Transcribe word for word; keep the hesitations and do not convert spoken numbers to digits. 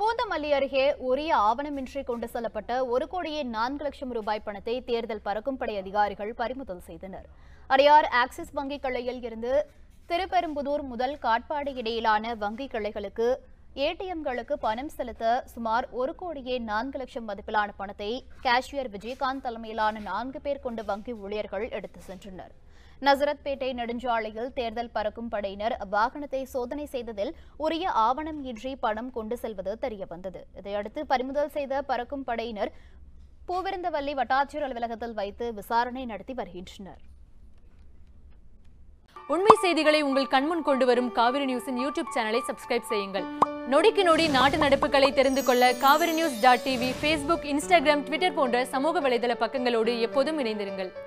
பூந்தமல்லி அருகே உரிய ஆவணமின்றி கொண்டு செல்லப்பட்ட ஒரு கோடியே நான்கு லட்சம் ரூபாய் பணத்தை தேர்தல் பறக்கும் படை அதிகாரிகள் பறிமுதல் செய்தனர். அடையார் ஆக்சிஸ் வங்கி கிளையில் இருந்து திருப்பெரும்புதூர் முதல் காட்பாடி இடையிலான வங்கி கிளைகளுக்கு ஏடிஎம்களுக்கு பணம் செலுத்த சுமார் ஒரு கோடியே நான்கு லட்சம் மதிப்பிலான பணத்தை கேஷியர் விஜயகாந்த் தலைமையிலான நான்கு பேர் கொண்ட வங்கி ஊழியர்கள் எடுத்து சென்றனர். நசரத்பேட்டை நெடுஞ்சாலையில் தேர்தல் பறக்கும் படையினர் வாகனத்தை சோதனை செய்ததில் உரிய ஆவணம் இன்றி பணம் கொண்டு செல்வது தெரியவந்தது. இதையடுத்து பறிமுதல் செய்த பறக்கும் படையினர் பூவிருந்தவல்லி வட்டாட்சியர் அலுவலகத்தில் வைத்து விசாரணை நடத்தி வருகின்றனர். உண்மை செய்திகளை உங்கள் கண்முன் கொண்டு வரும் காவிரி நியூஸின் யூடியூப் சேனலை சப்ஸ்கிரைப் செய்யுங்கள். நொடிக்கு நொடி நாட்டு நடப்புகளை தெரிந்து கொள்ள Kaveri news dot TV, Facebook, Instagram, Twitter போன்ற சமூக வலைதள பக்கங்களோடு எப்போதும் இணைந்திருங்கள்.